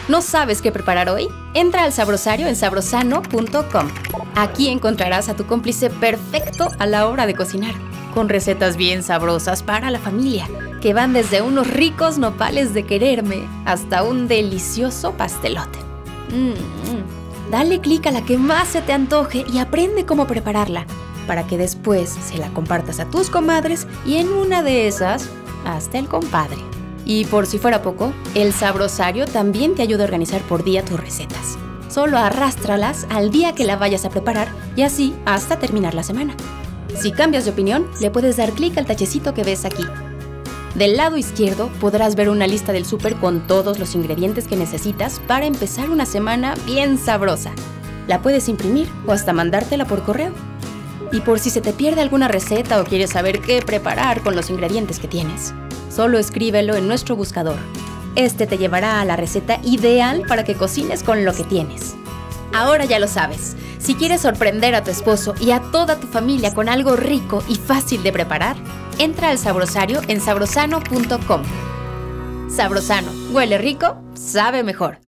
¿No sabes qué preparar hoy? Entra al Sabrosario en sabrosano.com. Aquí encontrarás a tu cómplice perfecto a la hora de cocinar, con recetas bien sabrosas para la familia, que van desde unos ricos nopales de quererme hasta un delicioso pastelote. Dale clic a la que más se te antoje y aprende cómo prepararla, para que después se la compartas a tus comadres y en una de esas, hasta el compadre. Y por si fuera poco, el Sabrosario también te ayuda a organizar por día tus recetas. Solo arrástralas al día que la vayas a preparar y así hasta terminar la semana. Si cambias de opinión, le puedes dar clic al tachecito que ves aquí. Del lado izquierdo podrás ver una lista del súper con todos los ingredientes que necesitas para empezar una semana bien sabrosa. La puedes imprimir o hasta mandártela por correo. Y por si se te pierde alguna receta o quieres saber qué preparar con los ingredientes que tienes, solo escríbelo en nuestro buscador. Este te llevará a la receta ideal para que cocines con lo que tienes. Ahora ya lo sabes. Si quieres sorprender a tu esposo y a toda tu familia con algo rico y fácil de preparar, entra al Sabrosario en sabrosano.com. Sabrosano, huele rico, sabe mejor.